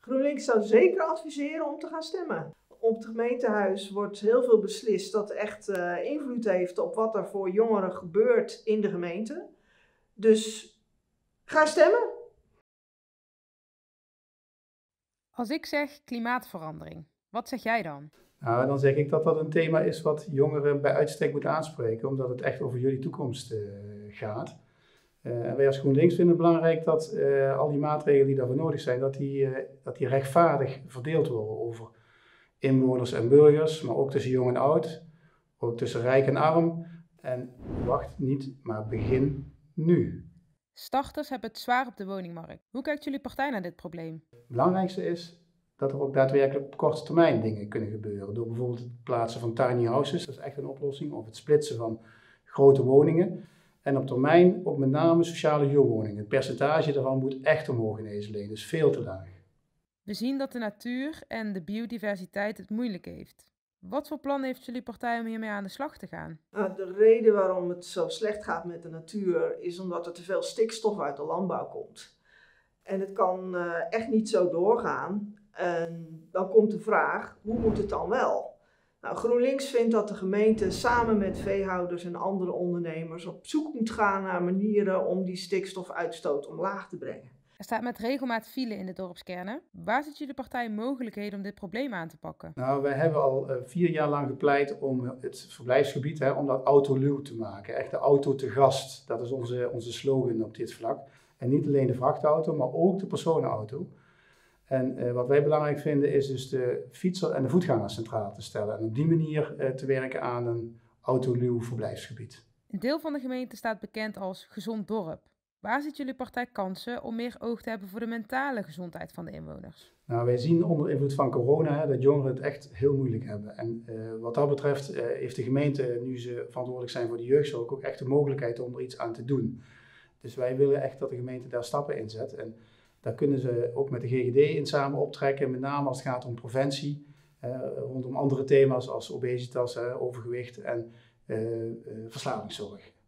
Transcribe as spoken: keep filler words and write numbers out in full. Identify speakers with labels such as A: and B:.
A: GroenLinks zou zeker adviseren om te gaan stemmen. Op het gemeentehuis wordt heel veel beslist dat echt uh, invloed heeft op wat er voor jongeren gebeurt in de gemeente. Dus ga stemmen.
B: Als ik zeg klimaatverandering, wat zeg jij dan?
C: Nou, dan zeg ik dat dat een thema is wat jongeren bij uitstek moeten aanspreken, omdat het echt over jullie toekomst uh, gaat. Uh, en wij als GroenLinks vinden het belangrijk dat uh, al die maatregelen die daarvoor nodig zijn, dat die, uh, dat die rechtvaardig verdeeld worden over inwoners en burgers, maar ook tussen jong en oud, ook tussen rijk en arm. En wacht niet, maar begin nu.
B: Starters hebben het zwaar op de woningmarkt. Hoe kijkt jullie partij naar dit probleem?
C: Het belangrijkste is dat er ook daadwerkelijk op korte termijn dingen kunnen gebeuren. Door bijvoorbeeld het plaatsen van tiny houses, dat is echt een oplossing, of het splitsen van grote woningen. En op termijn ook met name sociale huurwoningen. Het percentage daarvan moet echt omhoog in Eeseleden, dus veel te laag.
B: We zien dat de natuur en de biodiversiteit het moeilijk heeft. Wat voor plan heeft jullie partij om hiermee aan de slag te gaan?
A: Nou, de reden waarom het zo slecht gaat met de natuur is omdat er te veel stikstof uit de landbouw komt. En het kan uh, echt niet zo doorgaan. En dan komt de vraag, hoe moet het dan wel? Nou, GroenLinks vindt dat de gemeente samen met veehouders en andere ondernemers op zoek moet gaan naar manieren om die stikstofuitstoot omlaag te brengen.
B: Er staat met regelmaat file in de dorpskernen. Waar ziet jullie partij mogelijkheden om dit probleem aan te pakken?
C: Nou, wij hebben al uh, vier jaar lang gepleit om het verblijfsgebied, hè, om dat autoluw te maken. Echt de auto te gast. Dat is onze, onze slogan op dit vlak. En niet alleen de vrachtauto, maar ook de personenauto. En uh, wat wij belangrijk vinden is dus de fietser en de voetganger centraal te stellen. En op die manier uh, te werken aan een autoluw verblijfsgebied.
B: Een deel van de gemeente staat bekend als gezond dorp. Waar ziet jullie partij kansen om meer oog te hebben voor de mentale gezondheid van de inwoners?
C: Nou, wij zien onder invloed van corona hè, dat jongeren het echt heel moeilijk hebben. En uh, wat dat betreft uh, heeft de gemeente, nu ze verantwoordelijk zijn voor de jeugdzorg, ook echt de mogelijkheid om er iets aan te doen. Dus wij willen echt dat de gemeente daar stappen in zet. En daar kunnen ze ook met de G G D in samen optrekken, met name als het gaat om preventie, uh, rondom andere thema's als obesitas, uh, overgewicht en uh, uh, verslavingszorg.